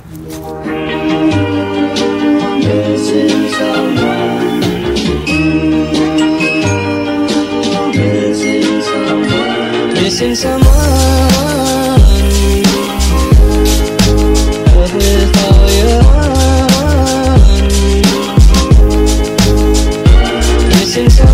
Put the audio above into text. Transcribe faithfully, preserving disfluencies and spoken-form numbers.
Missing someone, missing someone, missing someone. Love with all your heart. Missing someone.